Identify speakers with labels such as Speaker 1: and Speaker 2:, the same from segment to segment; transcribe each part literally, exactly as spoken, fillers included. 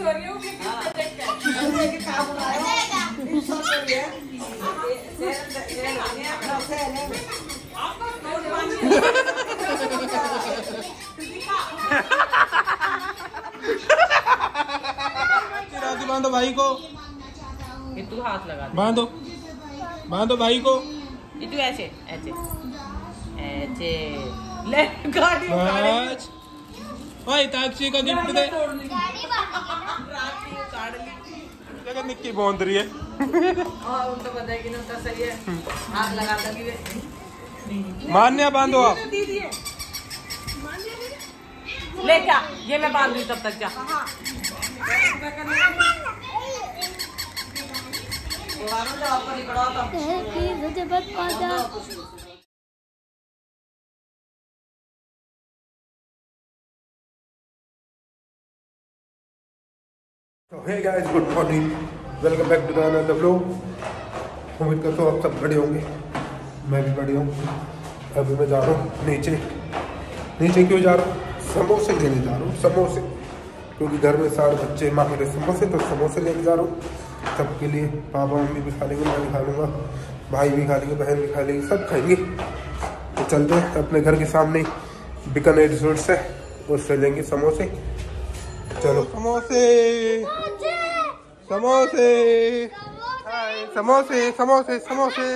Speaker 1: हो रही हूँ कि काम बनाया
Speaker 2: बांधो भाई को,
Speaker 1: तू हाथ लगा
Speaker 2: बांधो बांधो भाई को,
Speaker 1: तू ऐसे ऐसे ऐसे ले गाड़ी
Speaker 2: बस भाई ताक्षी का गिफ्ट दे। जगह निक्की बोंद रही है।
Speaker 1: हाँ उनको पता है कि ना उनका सही है, हाथ लगा लगी।
Speaker 2: मान्या बांधो आप।
Speaker 1: ले क्या ये मैं बांध दूँ तब तक जा।
Speaker 2: Hey guys, good morning, welcome back to the another vlog. उम्मीद करता हूँ आप सब बड़े होंगे, मैं भी बढ़िया हूँ। अभी मैं जा रहा हूँ नीचे। नीचे क्यों जा रहा हूँ? समोसे लेने जा रहा हूँ, समोसे, क्योंकि घर में सारे बच्चे मांग रहे समोसे, तो समोसे लेके जा रहा हूँ सबके लिए। पापा मम्मी भी खा लेंगे, मैं भी खा लूँगा, भाई भी खा लेंगे, बहन भी खा लेंगे, सब खाएंगे। तो चलते हैं अपने घर के सामने बीकानेर रिजोर्ट्स है, उससे लेंगे समोसे। चलो समोसे समोसे समोसे समोसे समोसे।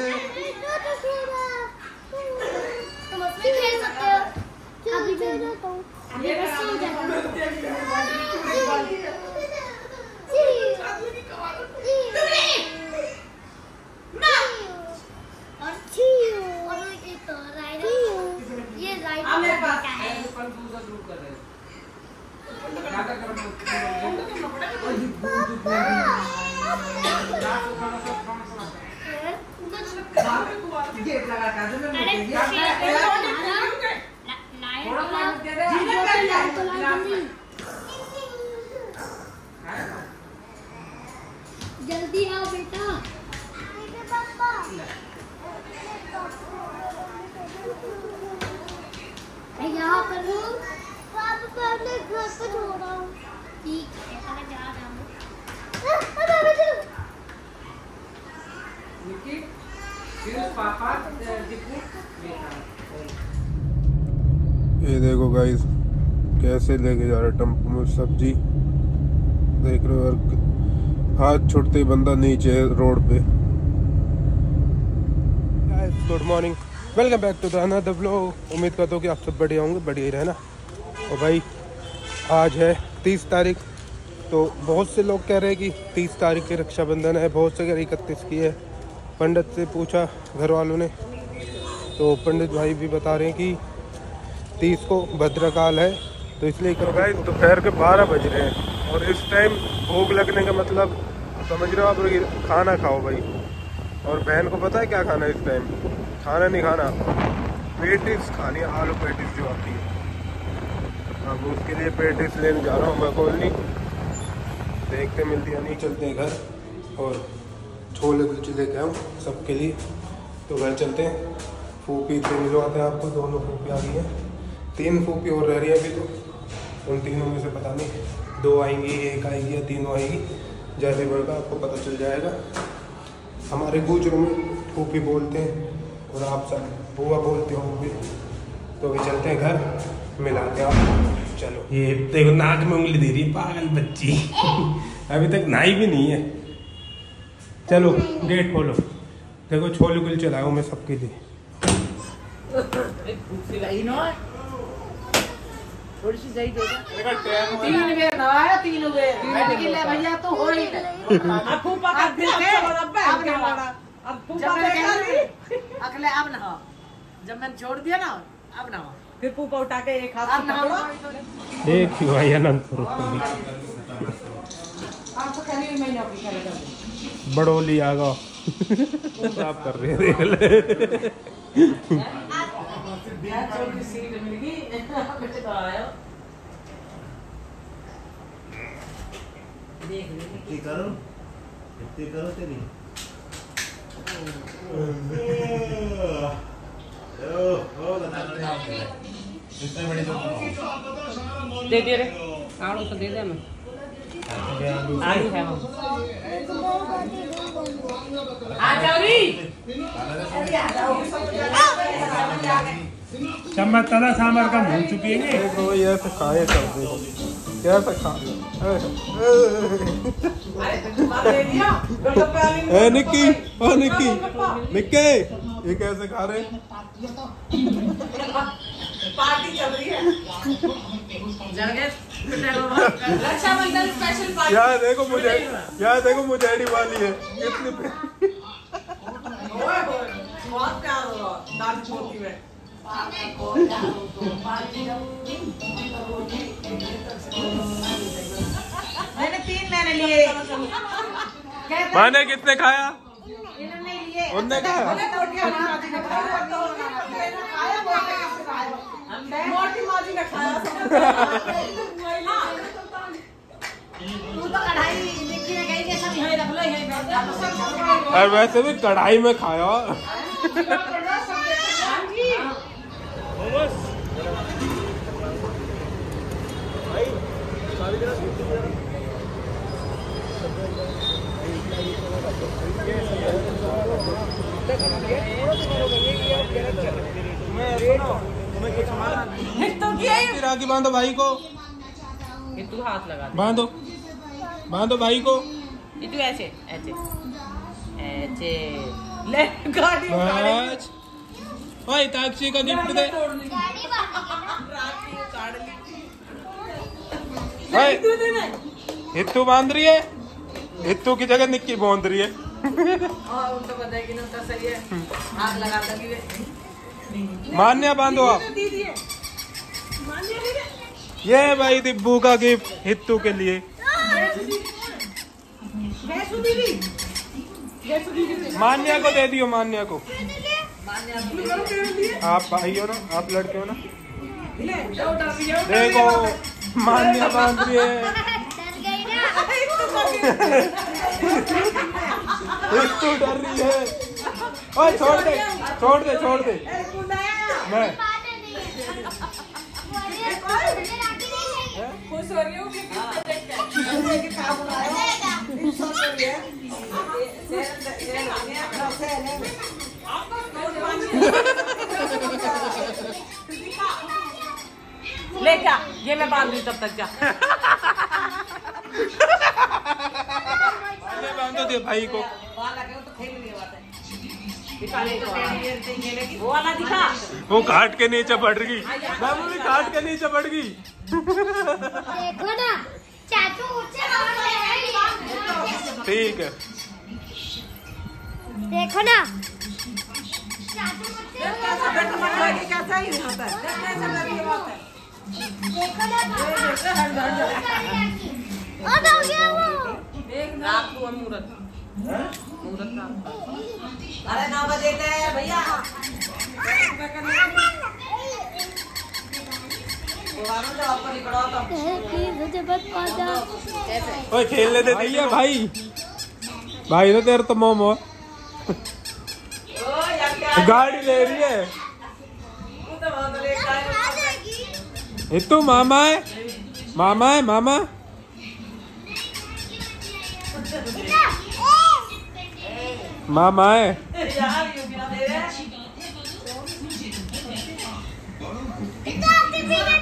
Speaker 3: जल्दी आओ बेटा। यहाँ पर हूँ, घर पर छोड़ा हूँ। ठीक है जा रहा हूँ।
Speaker 2: ये देखो गाइस, कैसे लेके जा रहा टेम्पो में सब्जी, देख रहे हो। हाथ छुटते ही बंदा नीचे रोड पे। Guys good morning, welcome back to the another vlog. उम्मीद करता हूँ कि आप सब बढ़िया होंगे, बढ़िया ही रहना। और भाई आज है तीस तारीख, तो बहुत से लोग कह रहे हैं कि तीस तारीख की रक्षाबंधन है, बहुत से कह रहे इकतीस की है। पंडित से पूछा घर वालों ने, तो पंडित भाई भी बता रहे हैं कि तीस को भद्रकाल है, तो इसलिए करो। भाई दोपहर के बारह बज रहे हैं और इस टाइम भूख लगने का मतलब समझ रहे हो आप, खाना खाओ भाई। और बहन को पता है क्या खाना है इस टाइम? खाना नहीं खाना, पेटिस खानी है, आलू पेटिस जो आती है। अब उसके लिए पेटिस लेने जा रहा हूँ मैं कॉलोनी, देखते मिलती है नहीं, चलते हैं घर। और छोले कुलचे लेके आऊँ सबके लिए, तो घर चलते हैं। फूफी से मिलवाते हैं आपको, दोनों फूफी आ गई है, तीन फूफी और रह रही है अभी, तो उन तीनों में से पता नहीं दो आएंगी, एक आएगी या तीनों आएगी, जैसे बढ़ेगा आपको पता चल जाएगा। हमारे गुजरों में फूफी बोलते हैं और आप सब बुआ बोलते हो भी। तो अभी चलते हैं घर, मिलाते हैं आप। चलो, ये देखो नाक में उंगली दे रही है पागल बच्ची। अभी तक नहाई भी नहीं है। चलो गेट खोलो, देखो छोले कुल चलाओ मैं सबके लिए।
Speaker 1: थोड़ी सी दही दे तीन बेर नवाया, तीन बेर भैया तो हो ही नहीं। अब फूफा का दिल के अब अब फूफा अगले अब ना, जब मैंने छोड़ दिया ना अब ना, फिर फूफा उठा के एक हाथ में
Speaker 2: एक ही भाई अनंतपुर बड़ोली आ गया। आप कर रहे हैं देख ले।
Speaker 4: करो करो तेरी
Speaker 1: दे दे रे, आड़ू तो दे दे मैं। आलू है मम्मी। आ जाओ री।
Speaker 5: चम्मच तला सांभर का भून चुकी है।
Speaker 2: देखो ये तो खाए कर दे कैसे खा ए निक्की ओ निक्की निक्के ये कैसे खा रहे
Speaker 1: पार्टी चल रही है रक्षाबंधन स्पेशल पार्टी।
Speaker 2: यार देखो मुझे यार देखो मुझे वाली है कितनी
Speaker 1: बहुत प्यार हो रहा दादी छोटी में। मैंने तीन मैंने लिए।
Speaker 2: माने कितने खाया
Speaker 1: इन्होंने लिए
Speaker 2: उनने खाया
Speaker 1: मोटी माजी ने खाया। तू तो कढ़ाई निक्की ने कही सब यहीं रख लो यहीं बैठ।
Speaker 2: और वैसे भी कढ़ाई में खाया राखी बांधो भाई को
Speaker 1: तू हाथ लगा
Speaker 2: बांधो बांधो भाई को
Speaker 1: तू ऐसे ऐसे ऐसे ले गाड़ी
Speaker 2: बस ओए ताक्षी का गिफ्ट दे ओए हित्तू बांध रही है हित्तू की जगह निक्की बांध रही है
Speaker 1: और उनको पता है कि ना तो सही है हाथ लगा लगी वे
Speaker 2: मान्या बांधो आप ये भाई दिब्बू का गिफ्ट हित्तू के लिए मान्या को दे दियो मान्या को आप भाई हो ना आप लड़के हो ना देखो मान्या बांध रही है हित्तू डर रही है ओए छोड़ दे छोड़ दे छोड़ दे मैं
Speaker 1: खुश हो रही हूँ कि काम ले क्या ये मैं बांध दूँ तब तक जा
Speaker 2: बांधो दे भाई को
Speaker 1: वो वाला दिखा
Speaker 2: वो घाट के नीचे बढ़ गई मामूली घाट के नीचे बढ़ गई
Speaker 3: देखो ना चाचू ऊंचे
Speaker 2: ठीक है
Speaker 3: देखो ना
Speaker 1: कैसा ही होता है
Speaker 3: देखो ना और हो गया वो
Speaker 1: रात को मुहूर्त मुहूर्त का अरे नौ बजे थे भैया
Speaker 2: ओए खेलने दे दिया भाई भाई ना तेरे तो मोमो गाड़ी ले रही है हित्तू मामा है मामा है मामा मामा है
Speaker 3: इतना